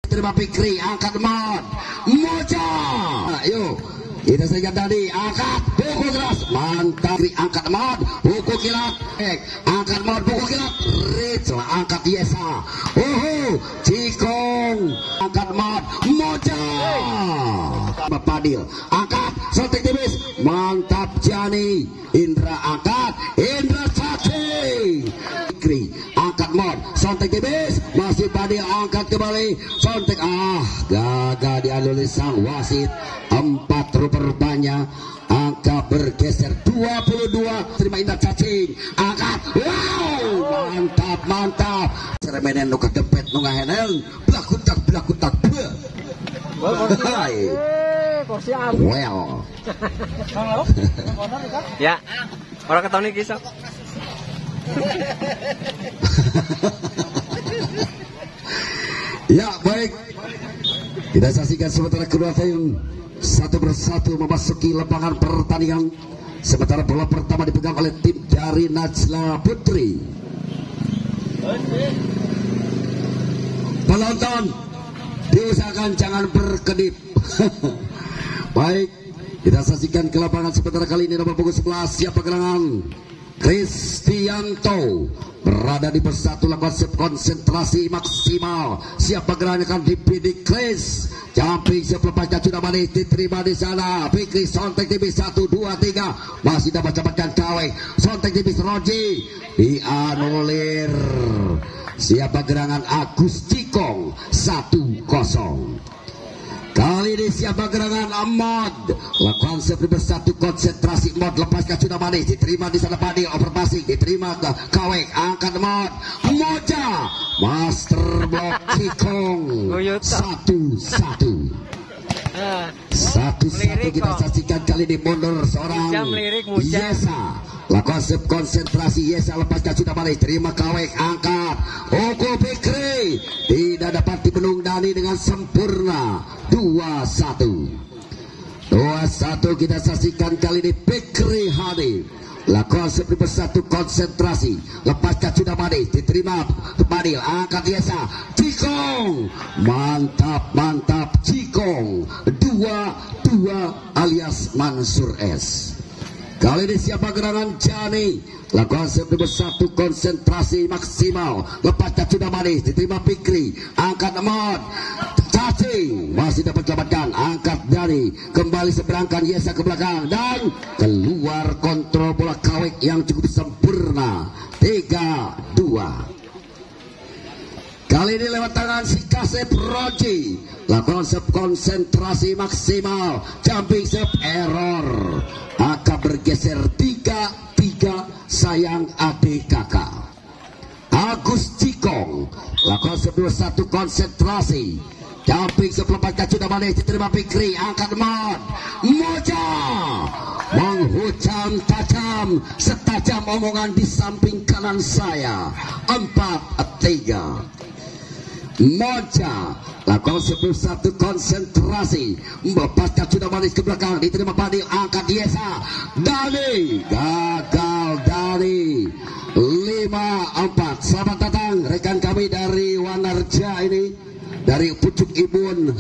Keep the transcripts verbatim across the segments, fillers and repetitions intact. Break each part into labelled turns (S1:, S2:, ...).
S1: terima Fikri, angkat mod Moja, ayo kita saja tadi angkat buku keras, mantap, angkat mod buku kilat, angkat mod buku kilat, Rich angkat Yesa, oh Cikong angkat mod Moja, Padil angkat sotek tipis, mantap Jani, Indra angkat, Indra Caci, Fikri angkat mod, sontek tipis, masih Padil angkat kembali, sontek ah gagal dianulir sang wasit. Empat rupa-rupanya angka bergeser dua puluh dua, terima Indra Cacing angkat, wow mantap mantap, seremenen nuka dempet nunga henel belakutak belakutak well
S2: ya orang ketahui nih kisah.
S1: Ya baik, kita saksikan sementara kedua tim satu persatu memasuki lapangan pertandingan. Sementara bola pertama dipegang oleh tim dari Najla Putri. Penonton diusahakan jangan berkedip. Baik, kita saksikan ke lapangan sementara kali ini nomor punggung sebelas siap gerangan Kristianto berada di persatu lakukan konsentrasi maksimal, siap gerangan akan dibidik Kris jumping siap lepasnya sudah manis diterima di sana Fikri sontek tipis satu dua tiga masih dapat dapatkan Kawe sontek tipis Roji dianulir, siap gerangan Agus Cikong satu kosong. Kali ini siapa gerangan Ahmad lakukan seperti bersatu konsentrasi mod lepaskan sudah manis diterima di sana Padil over passing diterima ke Kawek angkat mod Moja master block Cikong satu satu satu satu kita saksikan kali ini mundur seorang Yesa lakukan konsentrasi Yesa lepaskan sudah manis terima Kawek angkat Oko Fikri tidak dapat dibendung Dani dengan sempurna dua satu dua satu kita saksikan kali ini Fikri hadir lakukan seperti bersatu konsentrasi lepaskan sudah manis diterima Padil angkat Yesa Cikong mantap mantap Cikong dua dua alias Mansur S. Kali ini siapa gerangan Jani lakukan seperti bersatu konsentrasi maksimal lepaskan sudah manis diterima Fikri angkat mod Cacing masih dapat selamatkan angkat Dani kembali seberangkan Yesa ke belakang dan keluar kontrol bola Kawek yang cukup sempurna tiga dua. Kali ini lewat tangan si Kasep Roji lakukan konsentrasi maksimal jumping step error akan bergeser tiga tiga sayang adik kakak Agus Cikong lakukan sebelum satu konsentrasi jumping sepelepaskan sudah manis diterima Fikri angkat mod Moja menghujam tajam setajam omongan di samping kanan saya empat tiga. Moja lakukan sebelum satu konsentrasi melepaskan sudah manis ke belakang diterima Padil angkat Yesa Dani gagal Dani lima empat. Selamat datang rekan kami dari Wanarja ini dari Pucuk Ibun.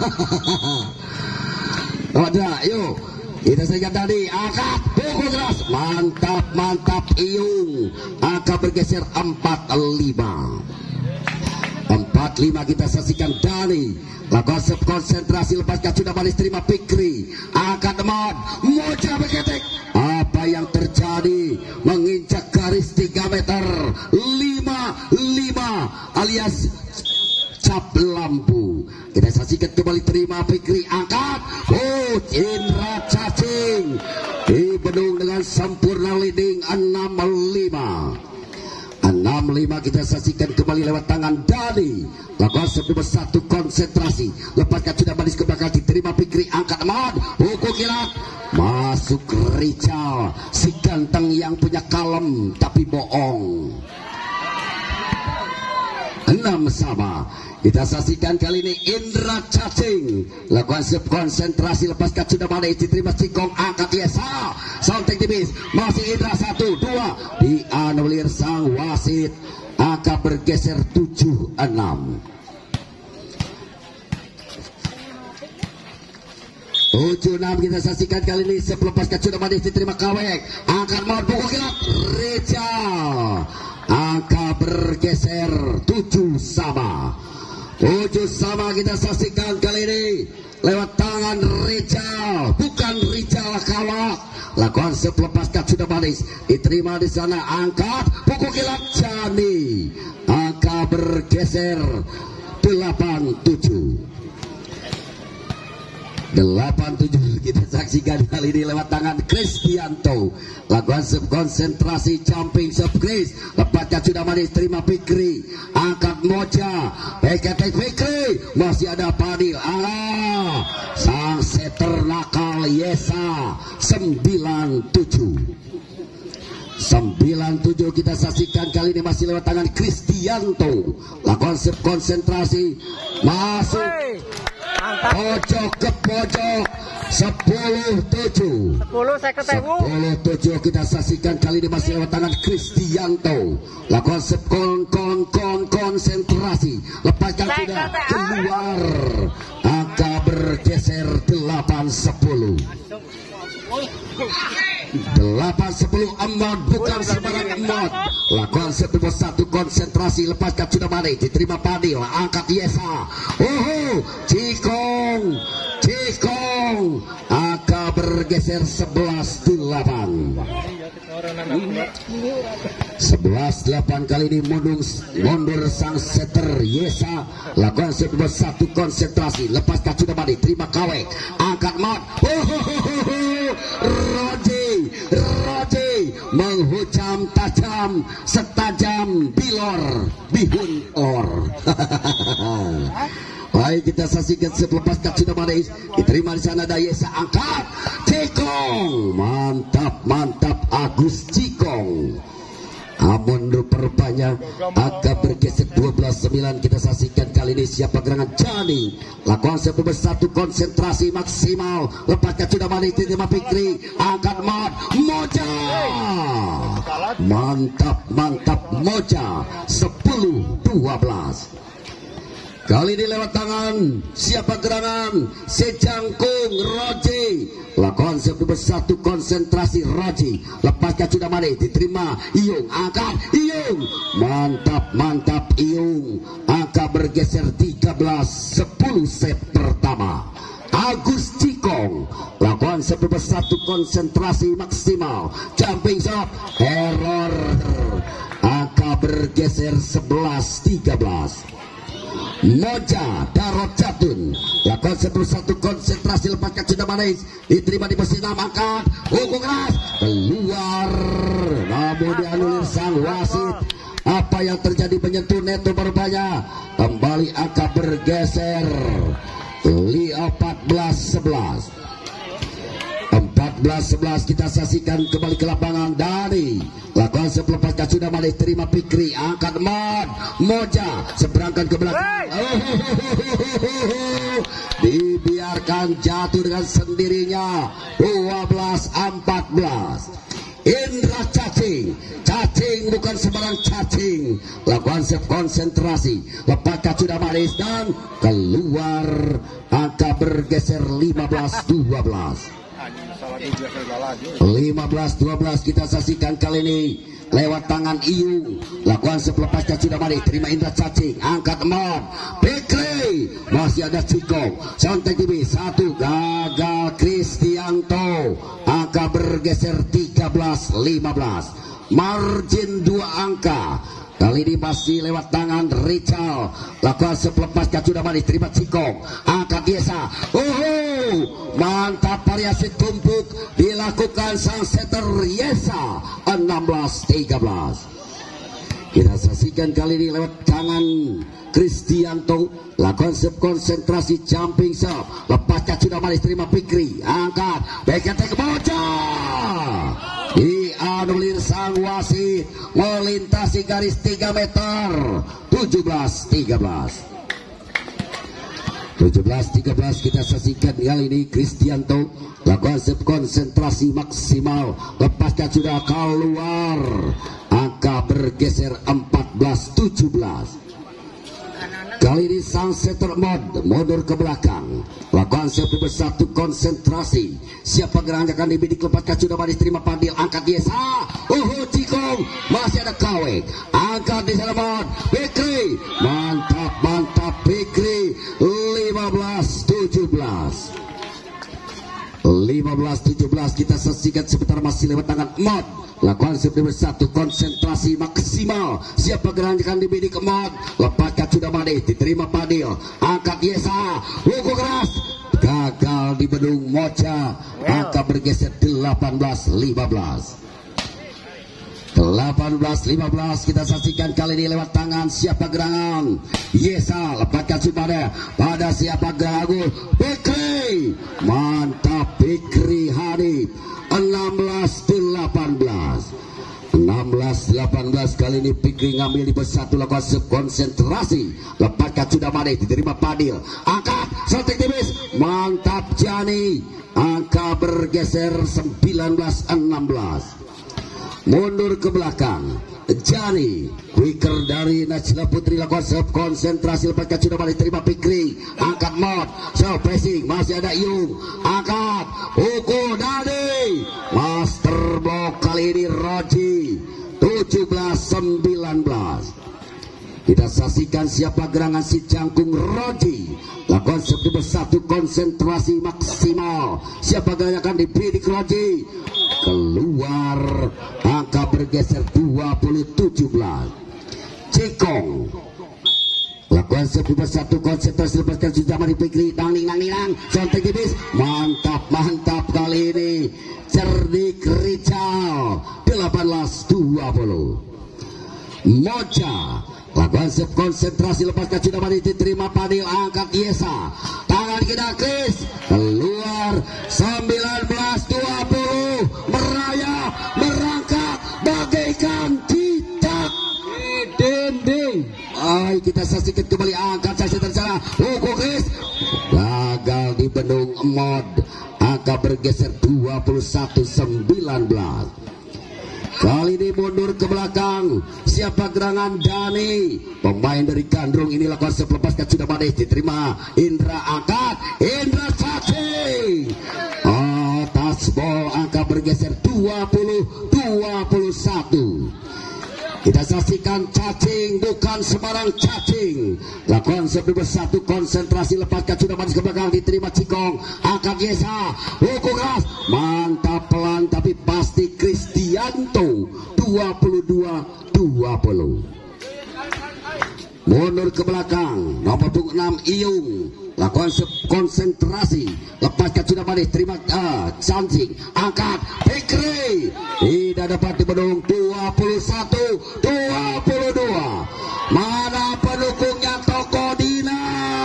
S1: Ada yuk kita saja tadi angkat pukul keras mantap mantap Iyung akan bergeser empat lima empat lima kita saksikan Dani lakukan konsentrasi lepaskan sudah manis terima Fikri angkat mod Moja berketek apa yang terjadi menginjak garis tiga meter lima lima alias cap lampu kita saksikan kembali terima Fikri angkat oh Indra Cacing dibendung dengan sempurna leading enam lima enam lima kita saksikan kembali lewat tangan Dani lakukan sebelum satu konsentrasi lepaskan sudah manis ke belakang diterima Fikri angkat mod hukum kilat masuk Rizal si ganteng yang punya kalem tapi bohong enam sama. Kita saksikan kali ini Indra Cacing lakukan konsentrasi lepaskan sudah manis diterima Cikong angkat Yesa sontek tipis masih Indra satu dua dianulir sang wasit akan bergeser tujuh enam. tujuh enam kita saksikan kali ini sepelepaskan sudah manis diterima Kawek, angkat mau pukul kilat Rizal, angka bergeser tujuh sama. tujuh sama kita saksikan kali ini lewat tangan Rizal, bukan Rizal Kawak. Lakukan sepelepaskan sudah manis diterima di sana, angkat pukul kilat Jani, angka bergeser delapan tujuh. delapan tujuh kita saksikan kali ini lewat tangan Kristianto. Lakukan subkonsentrasi jumping sub Chris, lepaskan sudah manis terima Fikri, angkat Moja, Peket Fikri, masih ada Padil. Ah, sang setter nakal Yesa. Sembilan tujuh sembilan tujuh kita saksikan kali ini masih lewat tangan Kristianto. Lakukan subkonsentrasi masuk pojok ke pojok. Sepuluh tujuh sepuluh tujuh kita saksikan kali ini masih lewat tangan Kristianto. Lakukan sekon kon kon konsentrasi, lepaskan sudah keluar, angka bergeser delapan sepuluh. delapan sepuluh emot bukan sembarang emot. Lakukan satu satu konsentrasi, lepaskan sudah manis diterima Padil, angkat Yesa. Oh, Cikong Cikong, angka bergeser sebelas delapan. sebelas delapan kali ini mundur mundur sang setter Yesa. Lakukan satu satu konsentrasi, lepaskan sudah manis terima Kawek, angkat mat. Oh, Roji Roji menghujam tajam setajam bilor bihun or. Baik kita saksikan sepelepaskan sudah manis diterima di sana Dayesa, angkat Cikong, mantap mantap Agus Cikong. Namun rupanya agak bergeser dua belas sembilan kita saksikan kali ini siapa gerangan Jani. Lakukan satu satu konsentrasi maksimal, lepaskan sudah manis diterima Fikri, angkat mat Moja, mantap mantap Moja. Sepuluh dua belas kali ini lewat tangan siapa gerangan Sejangkung Roji. Lakukan satu satu konsentrasi Roji, lepaskan sudah manis diterima Iyung, angkat Iyung, mantap mantap Iyung, angka bergeser tiga belas sepuluh set pertama. Agus Cikong lakukan satu satu konsentrasi maksimal, jumping shot error, angka bergeser sebelas tiga belas. Moja Darot Jatun lakukan satu satu konsentrasi, lepaskan sudah manis diterima di mesin angkat hukum keras keluar, namun dianulir sang wasit. Apa yang terjadi menyentuh neto berubahnya, kembali angka bergeser empat belas sebelas. empat belas sebelas kita saksikan kembali ke lapangan dari lakukan sepelepaskan sudah manis terima Fikri, angkat mat Moja seberangkan ke belakang. Oh, oh, oh, oh, oh, oh. Dibiarkan jatuh dengan sendirinya dua belas empat belas. Indra Cacing, Cacing bukan sembarang cacing. Lakukan konsentrasi, lepaskan sudah manis dan keluar, angka bergeser lima belas dua belas. lima belas dua belas kita saksikan kali ini lewat tangan Iyung. Lakukan sepelepaskan sudah manis terima Indra Cacing, angkat emat Fikri, masih ada Cikong, Sontek T V satu gagal Kristianto, angka bergeser tiga belas lima belas, margin dua angka. Kali ini masih lewat tangan Rizal. Lakukan sepelepaskan sudah manis terima Cikong, angkat Yesa. Oh, mantap variasi tumpuk dilakukan sang setter Yesa. Enam belas tiga belas. Kita saksikan kali ini lewat tangan Kristianto. Lakukan subkonsentrasi jumping shot, lepaskan sudah manis terima Fikri, angkat Beketek Moja, dianulir sang wasit, melintasi garis tiga meter. Tujuh belas tiga belas. tujuh belas tiga belas kita saksikan kali ini Kristianto. Lakukan subkonsentrasi maksimal, lepaskan sudah keluar, angka bergeser empat belas tujuh belas. Kali ini sang setter mod mundur ke belakang. Lakukan siap bersatu konsentrasi. Siapa gerangan akan dibidik lepaskan sudah baris terima Padil angkat Yesa. Oh Cikong masih ada Kawek. Angkat di sana mod. Fikri mantap mantap Fikri. lima belas tujuh belas. lima belas tujuh belas kita saksikan sebentar masih lewat tangan mod. Lakukan seperti bersatu konsentrasi maksimal. Siapa gerangan akan dibidik mod. Lepaskan sudah Made diterima Padil angkat Yesa. Hukum keras gagal di Bedung Mocha. Angka bergeser delapan belas lima belas. delapan belas lima belas kita saksikan kali ini lewat tangan siapa gerangan Yesa. Lepaskan sudah pada siapa gerangan Fikri. Mantap Fikri Hanif. enam belas delapan belas. enam belas delapan belas kali ini Fikri ngambil di bersatu lakukan konsentrasi. Lepaskan sudah Made diterima Padil angkat sotek tipis. Mantap Jani. Angka bergeser sembilan belas enam belas. Mundur ke belakang Jani. Quicker dari Najla Putri lakukan konsentrasi. Lepaskan sudah Made terima Fikri angkat mod. So pressing masih ada Yung angkat Uko Dadi. Master block kali ini Roji. Tujuh belas sembilan belas. Kita saksikan siapa gerangan si Jangkung Roji. Lakukan seperti bersatu konsentrasi maksimal. Siapa gerangan akan dibidik Roji. Keluar angka bergeser dua puluh tujuh belas. Cikong lakukan seperti bersatu konsentrasi. Lepaskan sudah Made Fikri. Nangning nangning nang sontek tipis. Mantap mantap kali ini cerdik Rizal. Delapan belas dua puluh. Mocha lakukan konsentrasi. Lepaskan sudah Made diterima Padil angkat Yesa. Tangan kita Kris keluar. Sembilan belas dua puluh. Merayap merangkak bagaikan cicak di dinding. Ay, kita saksikan kembali angkat saksi tersana. Hukum Kris gagal di Bedung mod. Angka bergeser dua puluh satu sembilan belas. Kali ini mundur ke belakang siapa gerangan Dani. Pemain dari Gandrung ini lakukan sepelepaskan sudah Made diterima Indra angkat Indra cacing. Atas bol angka bergeser dua puluh dua puluh satu. Kita saksikan cacing bukan sembarang cacing. Lakukan seperti bersatu konsentrasi. Lepaskan sudah Made ke belakang diterima Cikong angkat Yesa. Hukum keras mantap pelan tapi pasti Kristianto. Dua puluh dua dua puluh. Mundur ke belakang nomor enam Iyung. Lakukan konsentrasi. Lepaskan sudah Made terima uh, cacing angkat Fikri. Tidak dapat dibendung. Dua puluh satu dua puluh dua. Mana pendukungnya Toko Dina?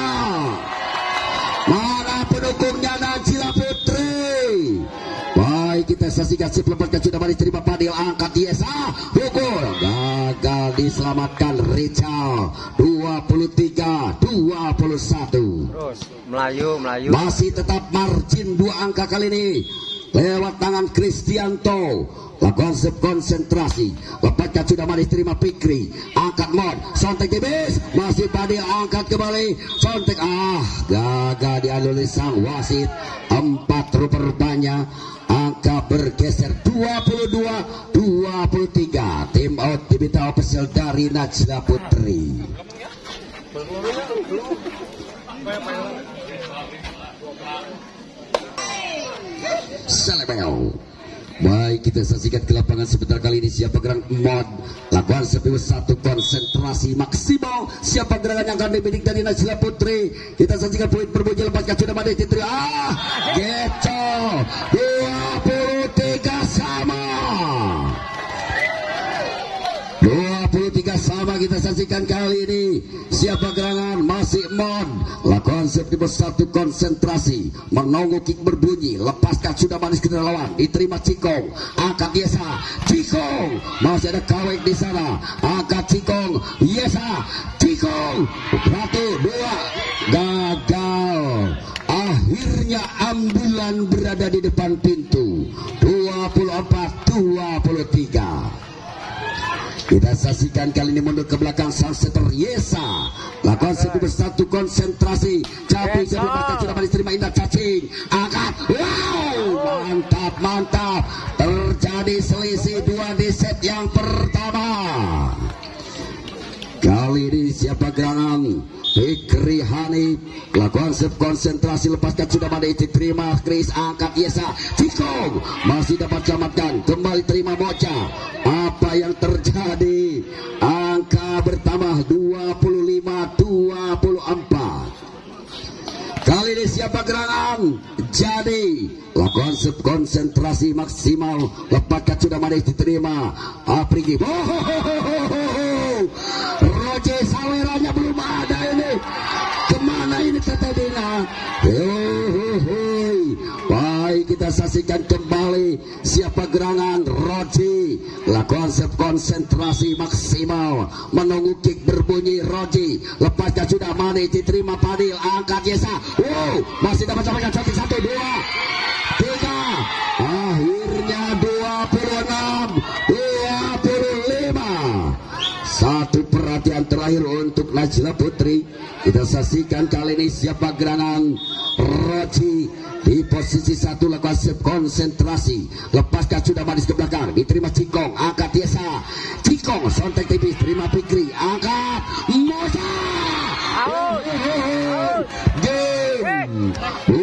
S1: Mana pendukungnya Najla Putri? Baik kita saksikan lepaskan sudah Made terima Padil angkat Yesa. Pukul gagal diselamatkan Rizal. Dua puluh tiga dua puluh satu.
S2: Terus Melayu Melayu.
S1: Masih tetap margin dua angka kali ini lewat tangan Kristianto. Lakukan konsentrasi. Lepaskan sudah Made terima Fikri angkat mod. Sontek tipis masih Padil angkat kembali. Sontek ah gagal dianulir sang wasit. Empat rupanya angka bergeser dua puluh dua dua puluh tiga. Tim out diminta official dari Najla Putri. Selebel. Baik kita saksikan ke lapangan sebentar kali ini siapa gerangan mod. Lakukan seperti satu konsentrasi maksimal. Siapa gerangan yang akan dibidik dari Najla Putri. Kita saksikan poin berbunyi. Lepaskan sudah Made Titri. Ah Geco dua puluh tiga sama. dua puluh tiga sama kita saksikan kali ini. Siapa gerangan masih mod. Lakukan seperti bersatu konsentrasi. Menunggu kick berbunyi. Lepaskan sudah manis ke lawan. Diterima Cikong. Angkat Yesa. Cikong. Masih ada Kawek di sana. Angkat Cikong. Yesa. Cikong. Satu dua. Gagal. Akhirnya ambulan berada di depan pintu. Dua puluh empat dua puluh tiga. Kita saksikan kali ini mundur ke belakang sang setter Yesa. lakukan satu bersatu konsentrasi. Capi kebebasan sudah diterima indah cacing. Angkat. Wow, mantap mantap. Terjadi selisih dua di set yang pertama. Kali ini siapa gerangan? Fikri Hanif lakukan konsentrasi, lepaskan sudah pada diterima. Chris angkat Yesa. Cikong masih dapat selamatkan, kembali terima Mocha. Apa yang terjadi? Angka bertambah dua puluh lima dua puluh empat. Kali ini siapa gerangan? Jadi lakukan konsentrasi maksimal, lepaskan sudah pada diterima. Apriki. Roje saweranya belum ada ini. Kemana ini Tete Dina? Baik, kita saksikan kembali siapa gerangan. Roji lakukan konsentrasi maksimal, menunggu kick berbunyi. Roji lepaskan sudah Mane diterima Padil, angkat Yesa. Wow, masih dapat sampaikan satu satu dua tiga. Akhirnya dua puluh enam dua puluh lima. Satu perhatian terakhir untuk Najla Putri. Kita saksikan kali ini siapa gerangan. Roji di posisi satu lakukan konsentrasi, lepaskan sudah manis ke belakang, diterima Cikong, angkat Yesa. Cikong sontek tipis, terima Fikri, angkat Mosa. Game